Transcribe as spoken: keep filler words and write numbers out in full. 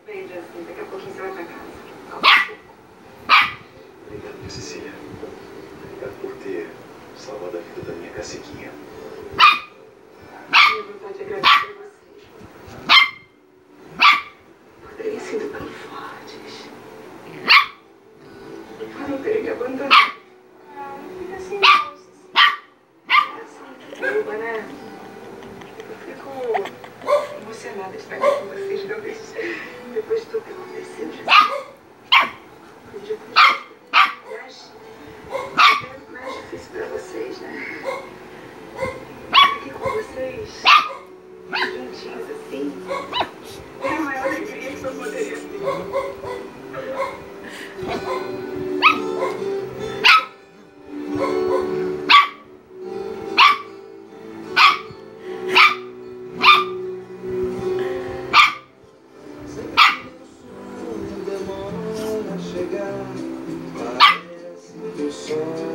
Vende assim, daqui a pouquinho você vai pra casa. Obrigado, minha Cecília. Obrigado por ter salvado a vida da minha caciquinha. Minha vontade de agradecer a vocês. Por terem sido tão fortes. Por não terem me abandonado. Ah, não fica assim não, Cecília. Boba, né? Eu fico emocionada de estar aqui com vocês dois. Depois de tudo que aconteceu, já podia ter mais, até mais difícil pra vocês, né? Estar aqui com vocês, juntinhos assim, é a maior alegria que eu poderia ter. Demora a chegar, parece que o sol